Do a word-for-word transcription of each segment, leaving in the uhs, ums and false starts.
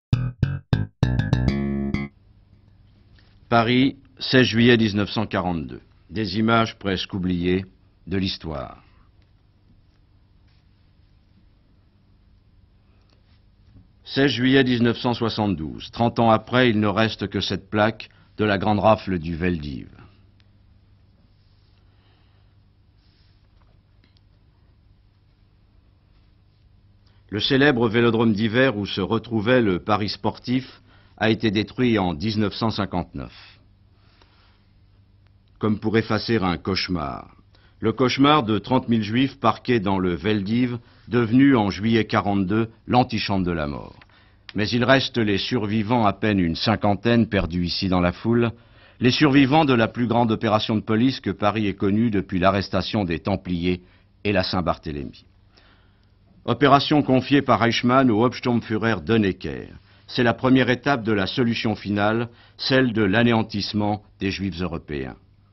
Paris, seize juillet mille neuf cent quarante-deux. Des images presque oubliées de l'histoire. seize juillet mille neuf cent soixante-douze. Trente ans après, il ne reste que cette plaque de la grande rafle du Veldiv. Le célèbre vélodrome d'hiver où se retrouvait le Paris sportif a été détruit en mille neuf cent cinquante-neuf. Comme pour effacer un cauchemar. Le cauchemar de trente mille juifs parqués dans le Veldiv, devenu en juillet quarante-deux l'antichambre de la mort. Mais il reste les survivants, à peine une cinquantaine perdus ici dans la foule, les survivants de la plus grande opération de police que Paris ait connue depuis l'arrestation des Templiers et la Saint-Barthélemy. Opération confiée par Eichmann au Hauptsturmführer Donnecker. C'est la première étape de la solution finale, celle de l'anéantissement des Juifs européens.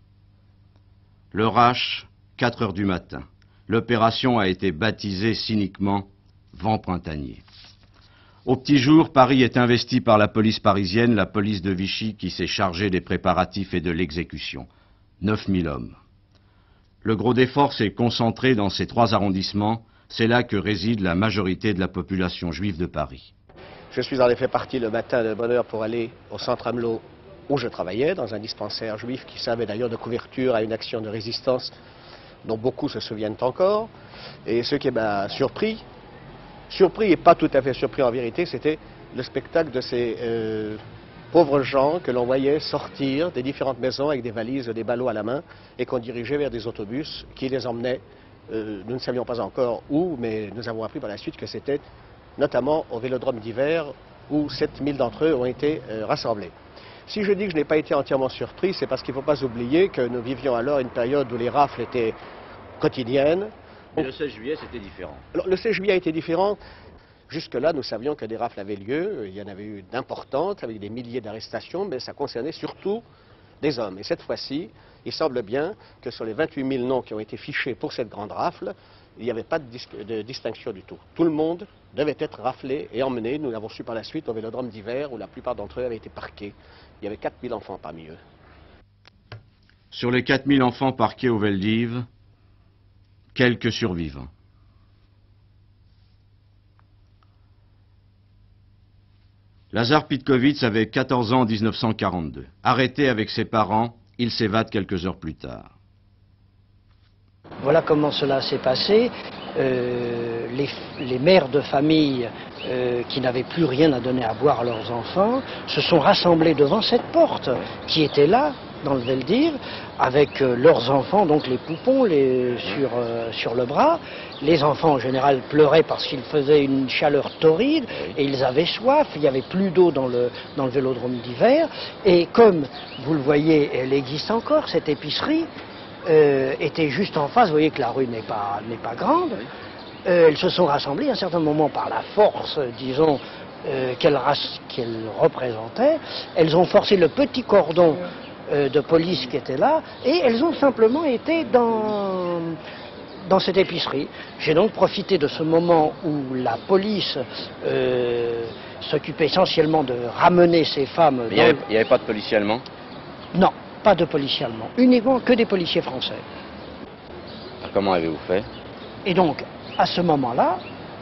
Le Reich, quatre heures du matin. L'opération a été baptisée cyniquement Vent printanier. Au petit jour, Paris est investi par la police parisienne, la police de Vichy qui s'est chargée des préparatifs et de l'exécution. neuf mille hommes. Le gros des forces est concentré dans ces trois arrondissements. C'est là que réside la majorité de la population juive de Paris. Je suis en effet parti le matin de bonne heure pour aller au centre Amelot où je travaillais, dans un dispensaire juif qui servait d'ailleurs de couverture à une action de résistance dont beaucoup se souviennent encore. Et ce qui m'a surpris, surpris et pas tout à fait surpris en vérité, c'était le spectacle de ces euh, pauvres gens que l'on voyait sortir des différentes maisons avec des valises, des ballots à la main et qu'on dirigeait vers des autobus qui les emmenaient. Euh, nous ne savions pas encore où, mais nous avons appris par la suite que c'était notamment au Vélodrome d'hiver où sept mille d'entre eux ont été euh, rassemblés. Si je dis que je n'ai pas été entièrement surpris, c'est parce qu'il ne faut pas oublier que nous vivions alors une période où les rafles étaient quotidiennes. Et le seize juillet, c'était différent. Alors, le seize juillet était différent. Jusque-là, nous savions que des rafles avaient lieu. Il y en avait eu d'importantes, avec des milliers d'arrestations, mais ça concernait surtout des hommes. Et cette fois-ci, il semble bien que sur les vingt-huit mille noms qui ont été fichés pour cette grande rafle, il n'y avait pas de, dis de distinction du tout. Tout le monde devait être raflé et emmené, nous l'avons su par la suite, au Vélodrome d'hiver, où la plupart d'entre eux avaient été parqués. Il y avait quatre mille enfants parmi eux. Sur les quatre mille enfants parqués au Veldiv, quelques survivants. Lazar Pitkovitz avait quatorze ans en mille neuf cent quarante-deux. Arrêté avec ses parents, il s'évade quelques heures plus tard. Voilà comment cela s'est passé. Euh, les, les mères de famille euh, qui n'avaient plus rien à donner à boire à leurs enfants se sont rassemblées devant cette porte qui était là, dans le Veldiv, avec euh, leurs enfants, donc les poupons les, sur, euh, sur le bras. Les enfants en général pleuraient parce qu'il faisait une chaleur torride et ils avaient soif, il n'y avait plus d'eau dans le, dans le Vélodrome d'hiver. Et comme vous le voyez, elle existe encore, cette épicerie, Euh, était juste en face, vous voyez que la rue n'est pas, n'est pas grande. Euh, elles se sont rassemblées à un certain moment par la force, disons, euh, qu'elles qu'elles représentaient. Elles ont forcé le petit cordon euh, de police qui était là et elles ont simplement été dans, dans cette épicerie. J'ai donc profité de ce moment où la police euh, s'occupait essentiellement de ramener ces femmes. Il n'y avait, avait pas de policiers allemands? Non. Pas de policiers allemands, uniquement que des policiers français. Alors comment avez-vous fait? Et donc, à ce moment-là,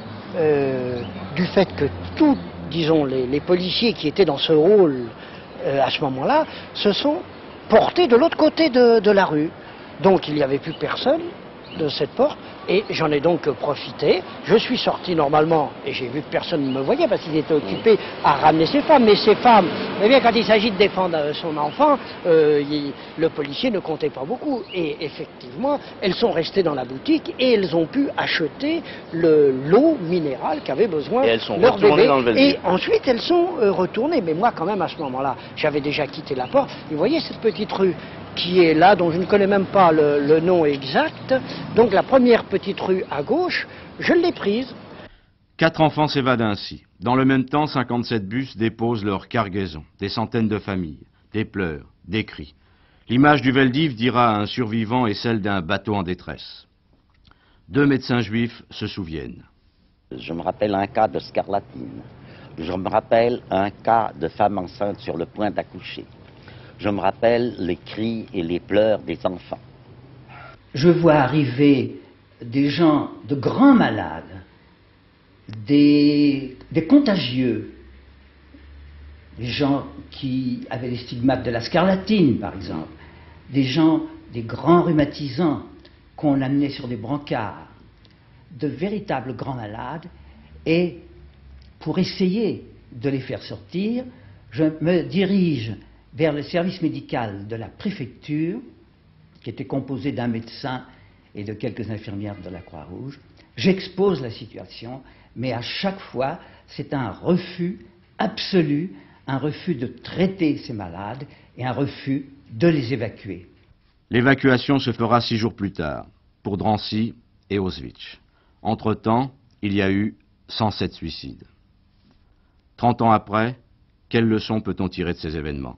euh, du fait que tous, disons, les, les policiers qui étaient dans ce rôle euh, à ce moment-là, se sont portés de l'autre côté de, de la rue. Donc il n'y avait plus personne de cette porte, et j'en ai donc profité. Je suis sorti normalement, et j'ai vu que personne ne me voyait parce qu'il était occupé à ramener ses femmes. Mais ces femmes, eh bien, quand il s'agit de défendre son enfant, euh, il, le policier ne comptait pas beaucoup. Et effectivement, elles sont restées dans la boutique et elles ont pu acheter l'eau minérale qu'avait besoin et elles sont leur bébé. Dans le Veldiv. Et ensuite, elles sont euh, retournées. Mais moi, quand même, à ce moment-là, j'avais déjà quitté la porte. Et vous voyez cette petite rue qui est là, dont je ne connais même pas le, le nom exact. Donc la première petite rue à gauche, je l'ai prise. Quatre enfants s'évadent ainsi. Dans le même temps, cinquante-sept bus déposent leur cargaison. Des centaines de familles, des pleurs, des cris. L'image du Veldiv dira à un survivant est celle d'un bateau en détresse. Deux médecins juifs se souviennent. Je me rappelle un cas de scarlatine. Je me rappelle un cas de femme enceinte sur le point d'accoucher. Je me rappelle les cris et les pleurs des enfants. Je vois arriver des gens, de grands malades, des, des contagieux, des gens qui avaient les stigmates de la scarlatine, par exemple, des gens, des grands rhumatisants qu'on amenait sur des brancards, de véritables grands malades, et pour essayer de les faire sortir, je me dirige vers le service médical de la préfecture, qui était composé d'un médecin et de quelques infirmières de la Croix-Rouge. J'expose la situation, mais à chaque fois, c'est un refus absolu, un refus de traiter ces malades et un refus de les évacuer. L'évacuation se fera six jours plus tard, pour Drancy et Auschwitz. Entre-temps, il y a eu cent sept suicides. Trente ans après, quelles leçons peut-on tirer de ces événements?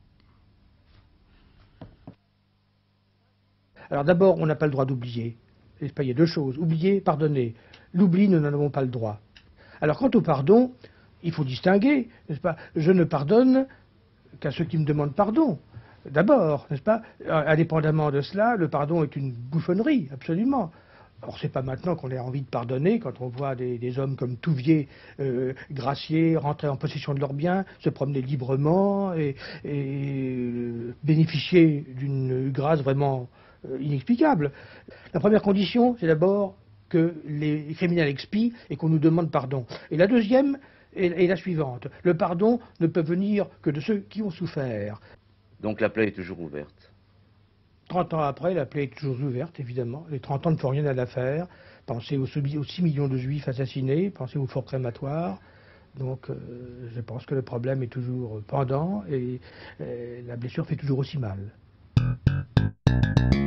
Alors d'abord, on n'a pas le droit d'oublier. Il y a deux choses. Oublier, pardonner. L'oubli, nous n'en avons pas le droit. Alors quant au pardon, il faut distinguer, n'est-ce pas? Je ne pardonne qu'à ceux qui me demandent pardon. D'abord, n'est-ce pas? Indépendamment de cela, le pardon est une bouffonnerie, absolument. Or, c'est pas maintenant qu'on a envie de pardonner quand on voit des, des hommes comme Touvier, euh, Gracier, rentrer en possession de leurs biens, se promener librement et, et euh, bénéficier d'une grâce vraiment euh, inexplicable. La première condition, c'est d'abord que les criminels expient et qu'on nous demande pardon. Et la deuxième est, est la suivante. Le pardon ne peut venir que de ceux qui ont souffert. Donc la plaie est toujours ouverte. trente ans après, la plaie est toujours ouverte, évidemment. Les trente ans ne font rien à l'affaire. Pensez aux six millions de juifs assassinés, pensez aux forts crématoires. Donc, euh, je pense que le problème est toujours pendant et euh, la blessure fait toujours aussi mal.